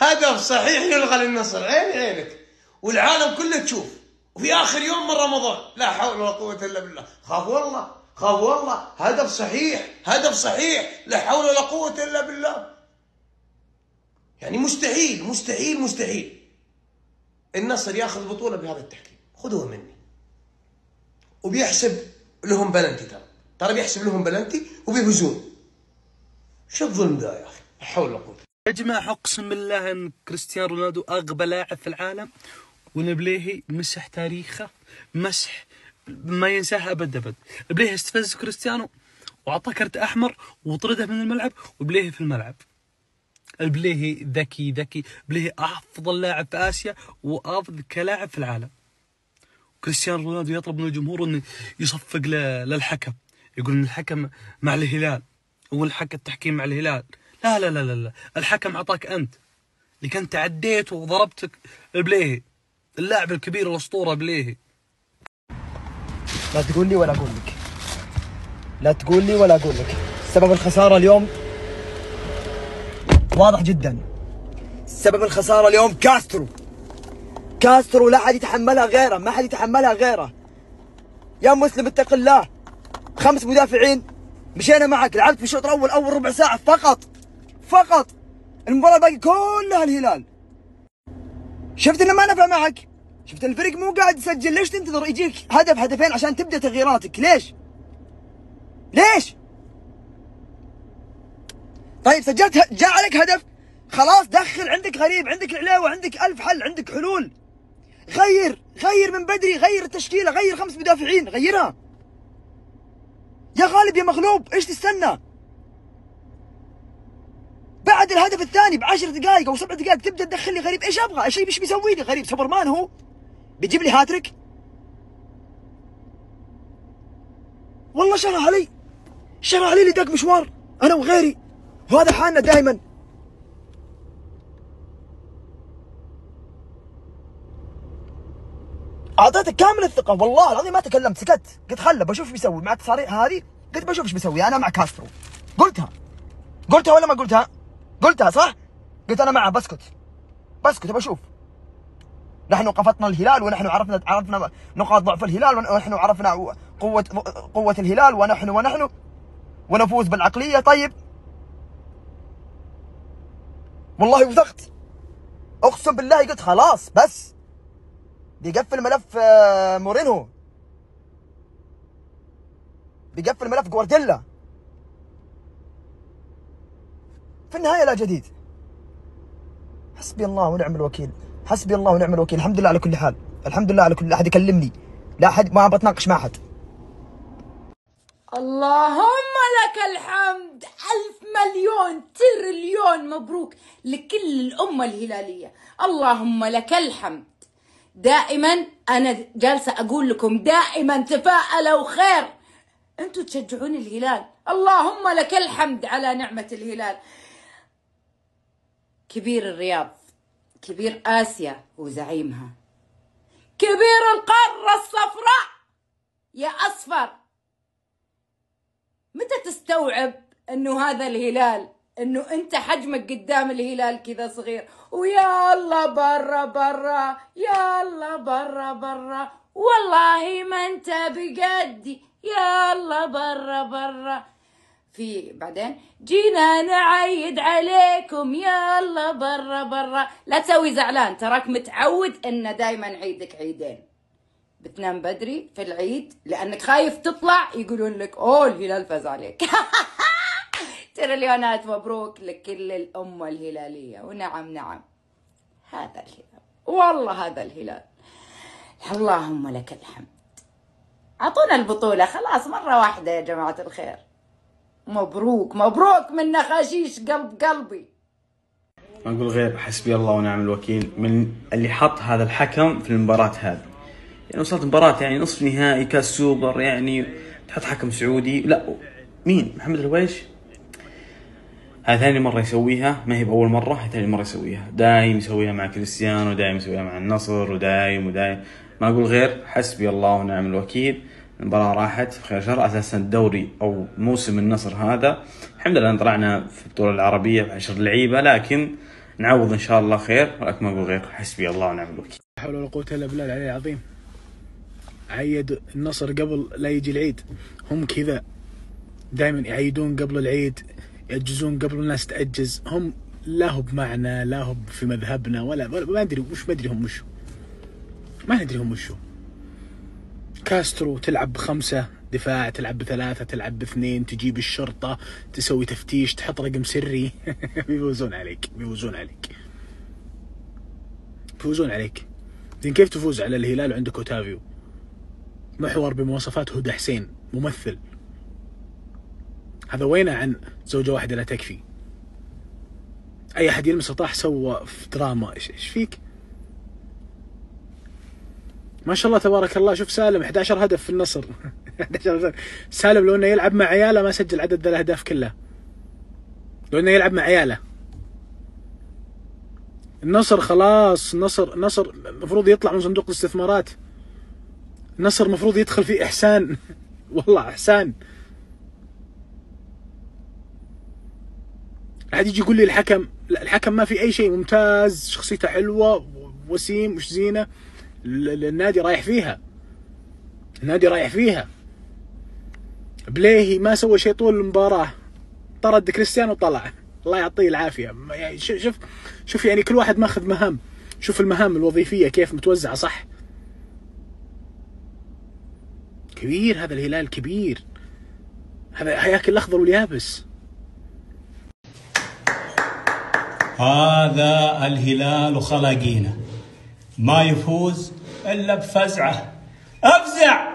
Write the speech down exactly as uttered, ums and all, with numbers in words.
هدف صحيح يلغى للنصر، عيني عينك والعالم كله تشوف. وفي اخر يوم من رمضان، لا حول ولا قوه الا بالله. خاف والله خاف والله، هدف صحيح هدف صحيح، لا حول ولا قوه الا بالله. يعني مستحيل مستحيل مستحيل النصر ياخذ بطوله بهذا التحكيم، خذوها مني. وبيحسب لهم بلنتي، ترى ترى بيحسب لهم بلنتي وبيفوزون. شو الظلم ذا يا اخي؟ لا حول ولا قوه. يا جماعه اقسم بالله ان كريستيانو رونالدو اغبى لاعب في العالم، ونبليهي مسح تاريخه مسح ما ينساه ابد ابد. بليهي استفز كريستيانو واعطاه كرت احمر وطرده من الملعب، وبليهي في الملعب. البليهي ذكي ذكي، بليهي افضل لاعب في اسيا وافضل كلاعب في العالم. كريستيانو رونالدو يطلب من الجمهور انه يصفق للحكم، يقول ان الحكم مع الهلال، هو الحكم التحكيم مع الهلال. لا لا لا لا, لا. الحكم اعطاك انت، اللي كنت تعديت وضربتك البليهي، اللاعب الكبير الاسطوره بليهي. لا تقول لي ولا اقول لك، لا تقول لي ولا اقول لك. سبب الخساره اليوم واضح جدا. سبب الخساره اليوم كاسترو. كاسترو لا حد يتحملها غيره، ما حد يتحملها غيره. يا مسلم اتق الله. خمس مدافعين مشينا معك، لعبت في الشوط الاول اول ربع ساعه فقط فقط. المباراه الباقي كلها الهلال. شفت انه ما نفع معك؟ شفت الفريق مو قاعد يسجل، ليش تنتظر يجيك هدف هدفين عشان تبدا تغييراتك؟ ليش؟ ليش؟ طيب سجلت جاء عليك هدف، خلاص دخل، عندك غريب، عندك العلاوه، عندك ألف حل، عندك حلول. غير غير من بدري، غير التشكيله، غير خمس مدافعين، غيرها. يا غالب يا مغلوب، ايش تستنى؟ بعد الهدف الثاني بعشر دقائق او سبع دقائق تبدا تدخل لي غريب، ايش ابغى؟ ايش ايش بيسوي لي غريب؟ سوبرمان هو؟ بيجيب لي هاتريك؟ والله شرى علي، شرى علي لذاك مشوار انا وغيري، وهذا حالنا دائما. اعطيتك كامل الثقه، والله العظيم ما تكلمت، سكت، قلت خله بشوف ايش بيسوي مع التصاريح هذه، قلت بشوف ايش بيسوي انا مع كاسترو. قلتها قلتها ولا ما قلتها؟ قلتها صح؟ قلت انا معه، بسكت بسكت بشوف. نحن قفتنا الهلال، ونحن عرفنا عرفنا نقاط ضعف الهلال، ونحن عرفنا قوة قوة الهلال، ونحن ونحن ونفوز بالعقلية. طيب والله وثقت، اقسم بالله قلت خلاص بس بيقفل ملف مورينهو، بيقفل ملف جوارديولا. في النهاية لا جديد. حسبي الله ونعم الوكيل، حسبي الله ونعم الوكيل. الحمد لله على كل حال، الحمد لله على كل احد يكلمني، لا احد ما بتناقش مع احد. اللهم لك الحمد، ألف مليون تريليون مبروك لكل الأمة الهلالية. اللهم لك الحمد. دائما أنا جالسة أقول لكم دائما تفاءلوا خير، أنتوا تشجعون الهلال، اللهم لك الحمد على نعمة الهلال. كبير الرياض، كبير آسيا وزعيمها، كبير القارة الصفراء يا أصفر. متى تستوعب انه هذا الهلال، انه انت حجمك قدام الهلال كذا صغير، ويا الله برا برا، يا الله برا برا، والله ما انت بقدي، يا الله برا برا. في بعدين جينا نعيد عليكم، يا الله برا برا. لا تسوي زعلان، تراك متعود ان دايما عيدك عيدين. بتنام بدري في العيد لانك خايف تطلع يقولون لك اوه الهلال فاز عليك. تريليونات مبروك لكل الامه الهلاليه. ونعم نعم هذا الهلال، والله هذا الهلال، اللهم لك الحمد. اعطونا البطوله خلاص مره واحده يا جماعه الخير. مبروك مبروك من نخاشيش قلب قلبي. ما اقول غير حسبي الله ونعم الوكيل من اللي حط هذا الحكم في المباراة هذه. يعني وصلت مباراة يعني نصف نهائي كاس سوبر، يعني تحط حكم سعودي؟ لا، مين؟ محمد الهويش. هذه ثاني مرة يسويها، ما هي بأول مرة، هي ثاني مرة يسويها. دايم يسويها مع كريستيانو، دايم يسويها مع النصر، ودايم ودايم. ما أقول غير حسبي الله ونعم الوكيل. المباراة راحت في خير شر. أساسا الدوري أو موسم النصر هذا الحمد لله طلعنا في البطولة العربية بعشر لعيبة، لكن نعوض ان شاء الله خير، ولكن ما اقول غير حسبي الله ونعم الوكيل. لا حول ولا قوة الا بالله العلي العظيم. عيد النصر قبل لا يجي العيد، هم كذا دائما يعيدون قبل العيد، يأجزون قبل الناس تأجز. هم لا هو بمعنى، لا هو في مذهبنا، ولا ما ادري وش، ما ادري هم وشو، ما ندري هم وشو. كاسترو تلعب بخمسة دفاع، تلعب بثلاثة، تلعب باثنين، تجيب الشرطة، تسوي تفتيش، تحط رقم سري. بيفوزون عليك، بيفوزون عليك، بيفوزون عليك. زين كيف تفوز على الهلال وعندك اوتافيو؟ محور بمواصفات هدى حسين، ممثل. هذا وينه عن زوجة واحدة لا تكفي؟ أي أحد يلمس طاح سوى في دراما. إيش إيش فيك؟ ما شاء الله تبارك الله. شوف سالم أحد عشر هدف في النصر. أحد عشر هدف. سالم لو انه يلعب مع عياله ما سجل عدد الاهداف كلها، لو انه يلعب مع عياله. النصر خلاص، النصر النصر المفروض يطلع من صندوق الاستثمارات. النصر المفروض يدخل فيه احسان. والله احسان. احد يجي يقول لي الحكم، لا الحكم ما في اي شيء، ممتاز، شخصيته حلوه، وسيم، وش زينه. النادي رايح فيها، النادي رايح فيها. بليهي ما سوى شيء طول المباراة، طرد كريستيانو وطلع، الله يعطيه العافية. يعني شوف شوف يعني كل واحد ماخذ مهام، شوف المهام الوظيفية كيف متوزعة صح. كبير هذا الهلال، كبير، هذا هياكل الأخضر واليابس. هذا الهلال وخلاقينه ما يفوز إلا بفزعة. أفزع